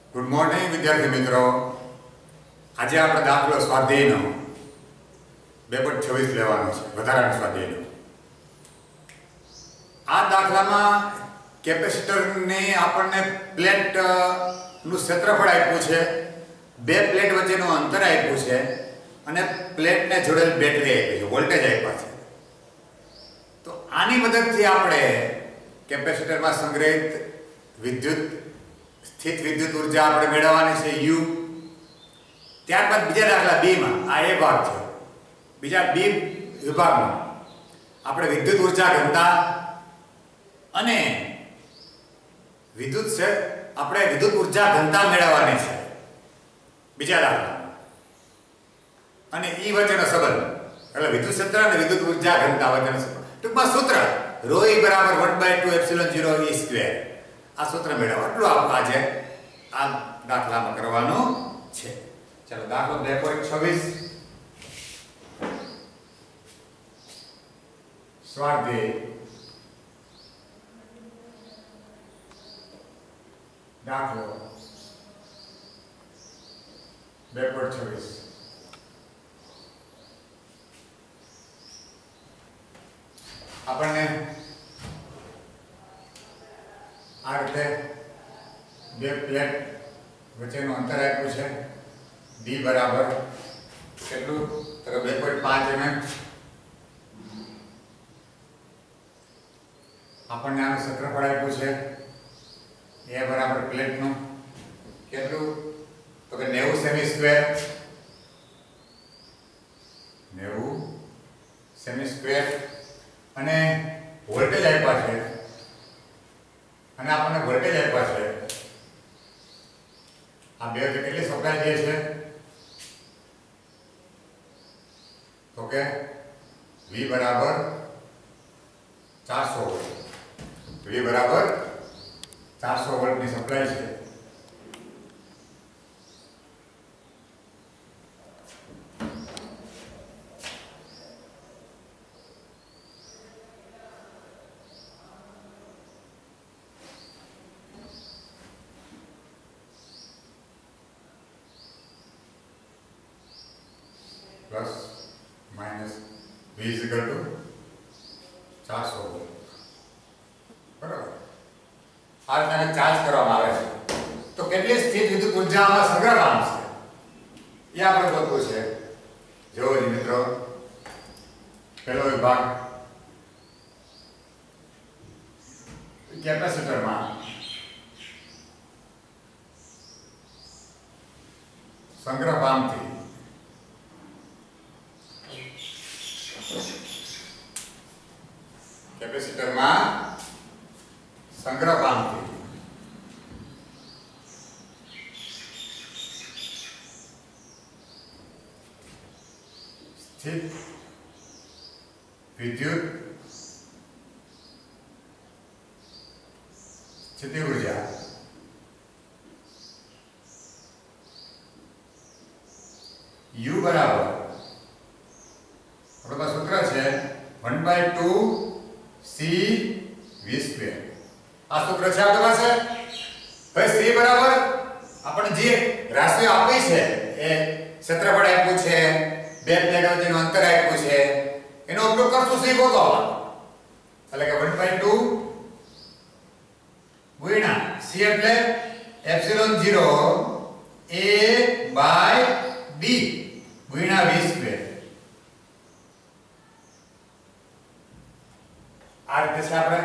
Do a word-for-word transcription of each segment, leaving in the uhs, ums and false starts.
Good morning વિદ્યાર્થી મિત્રો. આજે આપણે દાખલો સ્વાધ્યાયનો બે પોઈન્ટ છવ્વીસ લેવાનો છે, વધારાનો સ્વાધ્યાયનો. આ દાખલામાં કેપેસિટરની આપણને પ્લેટ નું ક્ષેત્રફળ આપ્યું છે, બે પ્લેટ વચ્ચેનું અંતર આપ્યું છે અને પ્લેટને જોડેલ બેટરી આપી છે, વોલ્ટેજ આપ્યા છે. તો આની મદદથી આપણે કેપેસિટરમાં સંગ્રહિત વિદ્યુત સ્થિત વિદ્યુત ઉર્જા આપણે મેળવવાની છે યુ. ત્યારબાદ બીજા દાખલા બી માં, આ એ ભાગ છે, બીજા બી વિભાગમાં આપણે વિદ્યુત ઉર્જા ઘનતા અને વિદ્યુત છે આપણે વિદ્યુત ઉર્જા ઘનતા મેળવવાની છે બીજા દાખલા, અને ઈ વચ્ચેનો સંબંધ એટલે વિદ્યુત ક્ષેત્ર અને વિદ્યુત ઉર્જા ઘનતા વચ્ચેનો સંબંધ. ટૂંકમાં સૂત્ર rho e બરાબર one by two epsilon zero e square. આ સૂત્ર મેળવવા એટલું આપણે આજે આ દાખલામાં કરવાનું છે. ચાલો દાખલો બે પોઈન્ટ છવ્વીસ સ્વાધ્યાય દાખલો બે પોઈન્ટ છવ્વીસ. આપણને આ રીતે બે પ્લેટ વચ્ચેનું અંતર આપ્યું છે ડી બરાબર કેટલું તો બે પોઈન્ટ પાંચ એમએમ. આપણને આનું ક્ષેત્રફળ આપ્યું છે એ બરાબર પ્લેટનું કેટલું તો કે નેવું સેમી સ્ક્વેર, નેવું સેમી સ્ક્વેર, અને વોલ્ટેજ આપ્યા છે અને આપણને વોલ્ટેજ આપ્યા છે આ બે કેટલી સપ્લાય જે છે તો કે V બરાબર ચારસો વોલ્ટ, V બરાબર ચારસો વોલ્ટની સપ્લાય છે. Plus minus V is equal to ચારસો વોલ્ટ. બરાબર. આ રીતે ચાર્જ કરવામાં આવે છે તો કેટલી સ્થિત વિદ્યુત ઉર્જામાં સંગ્રહ પામશે એ આપણે ગોતવું છે. જો મિત્રો પહેલો વિભાગ કેપેસિટરમાં સંગ્રહ પામતી કેપેસિટરમાં સંગ્રહ પામતી સ્થિત વિદ્યુત સ્થિતિ ઉર્જા U બરાબર આપણા પાસે સૂત્ર છે one by two C V square. આ સૂત્ર છે આપણી પાસે. ભાઈ C બરાબર આપણે જે રાશિઓ આપી છે એ ક્ષેત્રફળ આપ્યું છે, બે પ્લેટ વચ્ચેનું અંતર આપ્યું છે, એનો ઉપયોગ કરશું C ગોતવા. એટલે કે one by two ગુણ્યા C એટલે epsilon zero A by B ગુણ્યા V સ્ક્વેર. આ રીતે છે આપણે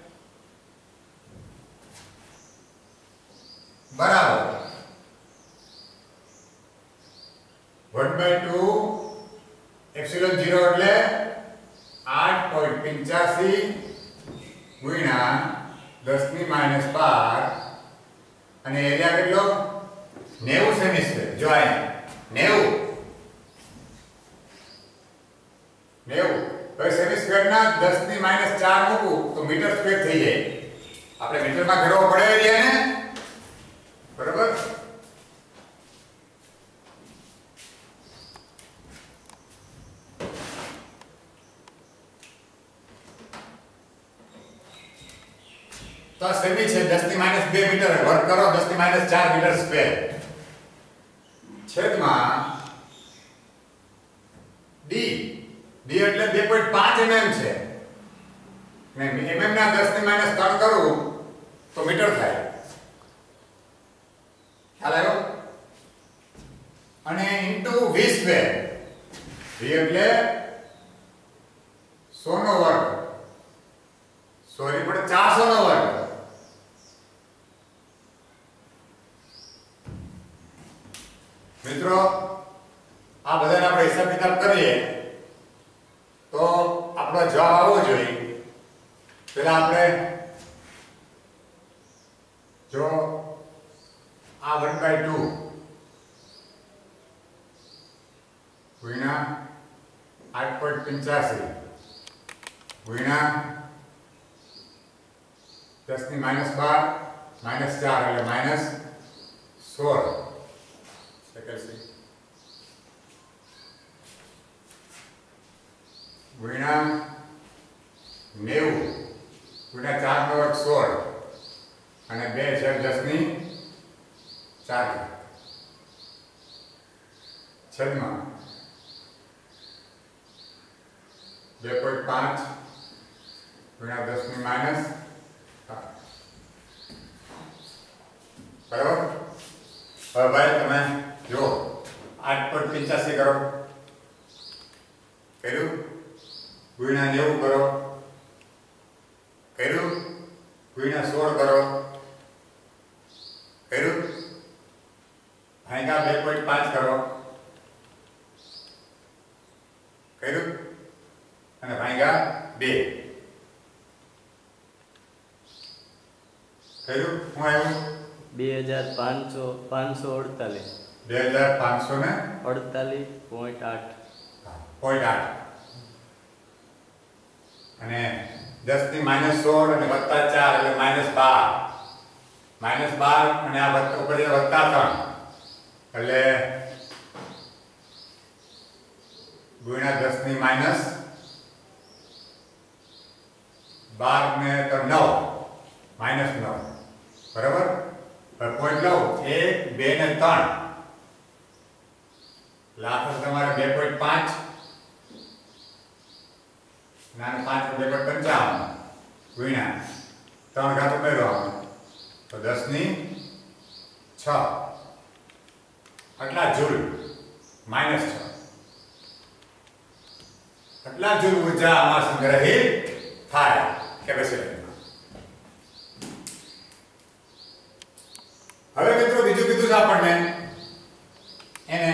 બરાબર one by two epsilon zero એટલે આઠ પોઈન્ટ પંચ્યાસી ગુણ્યા દસ ની માઈનસ બાર અને એરિયા કેટલો નેવું સેમી સ્ક્વેર. જો આ નેવું નેવું હવે સેમી સ્ક્વેર ના દસ ની માઈનસ ચાર મૂકું તો મીટર સ્ક્વેર થઈ જાય. આપણે મીટરમાં ફેરવવો પડે એરિયાને, બરાબર. તો તો આ સેમી છે દસ ની માઈનસ બે મીટર વર્ગ કરો દસ ની માઈનસ ચાર મીટર સ્ક્વેર છેદમાં ડી ડી એટલે બે પોઈન્ટ પાંચ એમએમ છે ને એમએમ ના દસ ની માઈનસ ત્રણ કરું તો મીટર થાય ખ્યાલ આવ્યો અને ઇન્ટુ વી સ્ક્વેર વી એટલે સો નો વર્ગ સોરી પણ ચારસો નો વર્ગ મિત્રો આ બધાને આપણે હિસાબ કિતાબ કરીએ તો આપણો જવાબ આવવો જોઈએ પહેલા આપણે જો આ वन बाय टू गुणा आठ पॉइंट पंचासी गुणा दस ની माइनस बार माइनस चार એટલે माइनस सोलह सेकंड से गुणा नेવું गुणा चार નો વર્ગ सोलह અને બે છે दस ની चार छेदમાં બે પોઈન્ટ પાંચ गुणा दस ની माइनस बराबर હવે ભાઈ તમે જો आठ पॉइंट पंचासी કરો કર્યું ગુણ્યા નેવું કરો કર્યું ગુણ્યા सोलह કરો કર્યું ભાગ્યા બે પોઈન્ટ પાંચ કરો કર્યું અને ભાગ્યા બે કર્યું હું આવ્યું બે હજાર પાંચસો પાંચસો અડતાલીસ બે હજાર પાંચસો ને અડતાલીસ પોઈન્ટ આઠ પોઈન્ટ આઠ અને દસ ની માઇનસ સોળ અને વત્તા ચાર એટલે માઇનસ બાર માઇનસ બાર અને આ વત્તા ઉપર વત્તા ત્રણ એટલે ગુણ્યા દસ ની માઇનસ બાર ને તો નવ માઇનસ નવ બરાબર પોઈન્ટ લઉં એક બે ને ત્રણ લાખ તમારે બે પોઈન્ટ પાંચ નાનું પાંચ બે પોઈન્ટ પંચાવન ગુણ્યા ત્રણ ઘાત ઉમેરવાનું તો દસ ની છ આટલા જૂલ માઇનસ છ આટલા જૂલ ઉર્જા આમાં સંગ્રહિત થાય કેપેસિટરમાં હવે મિત્રો બીજું કીધું છે આપણને એને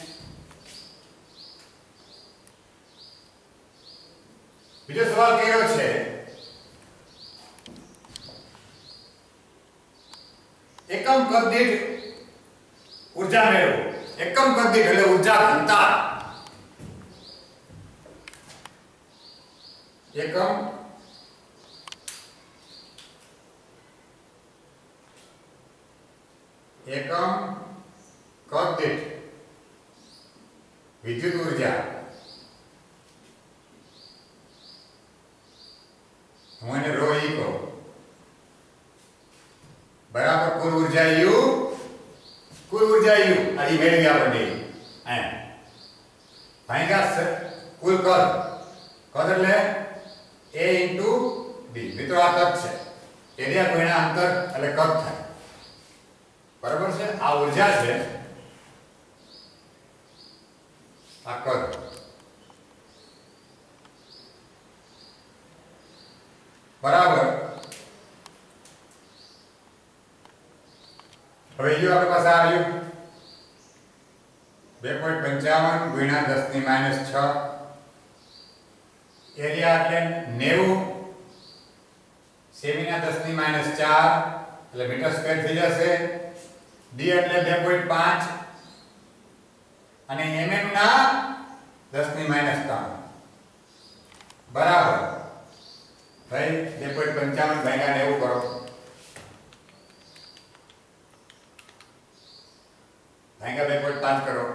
બીજો સવાલ કર્યો છે એકમ કદ દીઠ ઊર્જા મેળવો એકમ કદ દીઠ એટલે ઊર્જા ઘનતા એકમ એકમ કદ દીઠ વિદ્યુત ઊર્જા હું એને રો ઈ કહું बराबर कुल ऊर्जा U कुल ऊर्जा U आदि मेळवी आपणे आ भाग्या कुल कद कद એટલે A * B મિત્રો આ કદ છે એરિયા ગુણ્યા અંતર એટલે કદ થાય બરાબર છે આ ઊર્જા છે આ કદ બરાબર હવે યુ આપણી પાસે આવ્યું બે પોઈન્ટ પંચાવન ગુણ્યા દસ ની માઇનસ છ એરિયા એટલે નેવું સેમીના દસ ની માઇનસ ચાર એટલે મીટર સ્ક્વેર થઈ જશે ડી એટલે બે પોઈન્ટ પાંચ અને એમએમ ના દસ ની માઇનસ ત્રણ બરાબર ભાઈ બે પોઈન્ટ પંચાવન ભાગ્યા નેવું કરો भाग्या બે પોઈન્ટ પાંચ करो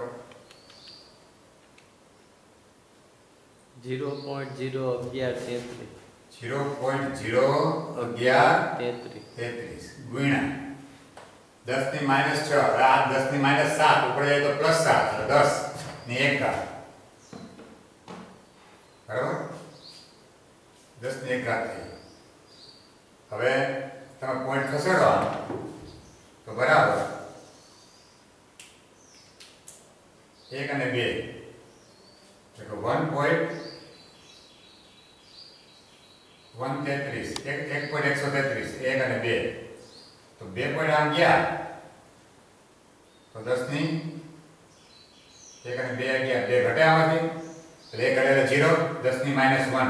जीरो पॉइंट जीरो अगियार तेतरीस ઝીરો પોઈન્ટ ઝીરો અગિયાર તેત્રીસ તેત્રીસ ગુણ્યા દસ ની માઇનસ છ. હવે આ દસ ની માઇનસ સાત ઉપર જાય તો પ્લસ સાત એટલે દસ ની એક ઘાત. બરાબર? દસ ની એક ઘાત થઈ. હવે તમે પોઈન્ટ ખસેડો તો બરાબર એક અને બે એટલે વન પોઈન્ટ વન તેત્રીસ એક એક પોઈન્ટ એકસો તેત્રીસ એક અને બે તો બે પોઈન્ટ આમ ગયા તો દસ ની એક અને બે ગયા બે ઘટે આમાંથી એટલે એક એટલે ઝીરો દસ ની માઇનસ વન.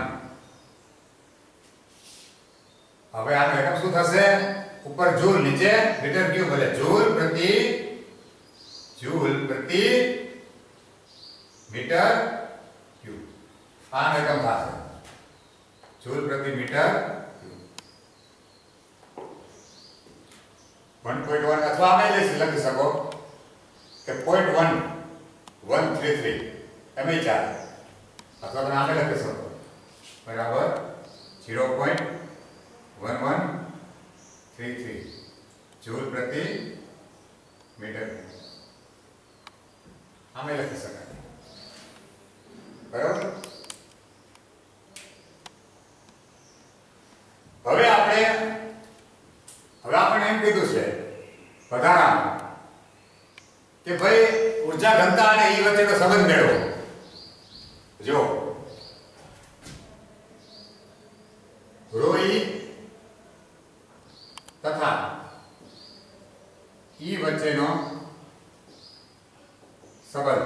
હવે આ રકમ શું થશે? ઉપર જૂલ નીચે મીટર ક્યુબ એટલે જૂલ પ્રતિ જૂલ પ્રતિ મીટર ક્યુબ. આ રકમ થશે જૂલ પ્રતિ metre cube. One point one અથવા અમે લખી શકો કે point one one three three એમ ચાલે અથવા તમે આમે લખી શકો બરાબર zero point one one three three joule પ્રતિ મીટર. આમે લખી શકાય બરાબર. હવે આપણે હવે આપણે એમ કીધું છે વધારામાં કે ભાઈ ઊર્જા ઘનતા અને E વચ્ચેનો સંબંધ મેળવો. જો ρ E તથા E વચ્ચેનો સંબંધ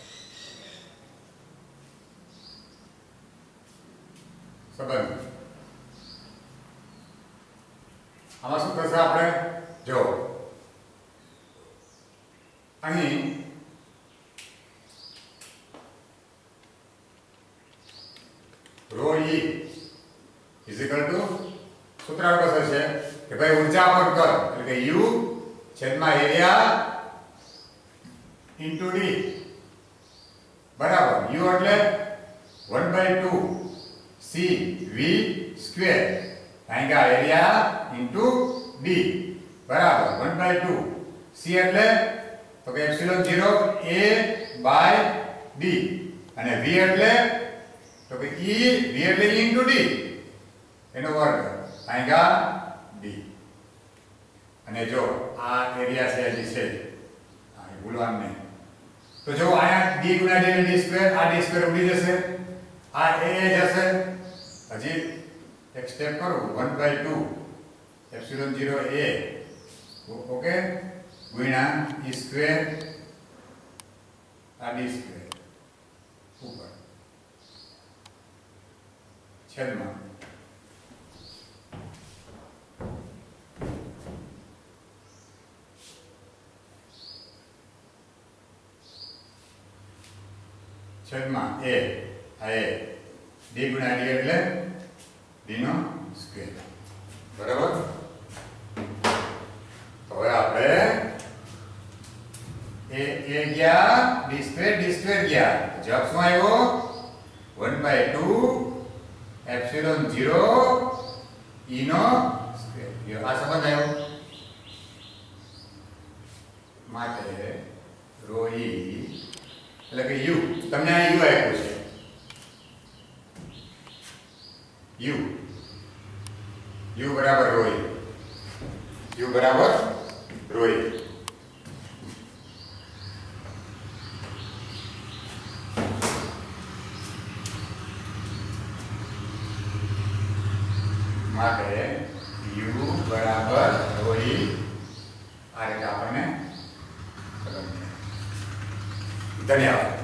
સંબંધ આમાં શું થશે? આપણે જો અહીં ρ E ઇઝ ઇક્વલ ટુ સૂત્ર કશું છે કે ભાઈ ઊર્જા પર કર એટલે કે U છેદમાં એરિયા ઇન્ટુ D બરાબર. U એટલે one by two C V square કારણ કે એરિયા ઇન્ટુ ડી બરાબર વન બાય ટુ. સી એટલે તો કે epsilon zero A by D અને વી એટલે તો કે E વી એટલે E ઇન્ટુ ડી એનો વર્ગ કારણ કે ડી. અને જો આ એરિયા છે હજી છે આ ભૂલવાનું નહીં. તો જો આયા d ગુણ્યા d એટલે d સ્ક્વેર આ d સ્ક્વેર ઉડી જશે આ a જશે. હજી એક સ્ટેપ કરું one by two epsilon zero a okay ગુણ્યા e સ્ક્વેર આ d સ્ક્વેર ઉપર છેદમાં છેદમાં a આ a d ગુણ્યા d એટલે d નો સ્ક્વેર બરાબર. તો હવે આપણે a a ગયા d સ્ક્વેર d સ્ક્વેર ગયા જવાબ શું આવ્યો one by two epsilon zero e નો સ્ક્વેર. આ સંબંધ આવ્યો માટે ρ e એટલે કે u તમને આ u આપ્યું છે u u બરાબર ρ e u બરાબર ρ e. માટે u બરાબર ρ e આ રીતે આપણને ધન્યવાદ.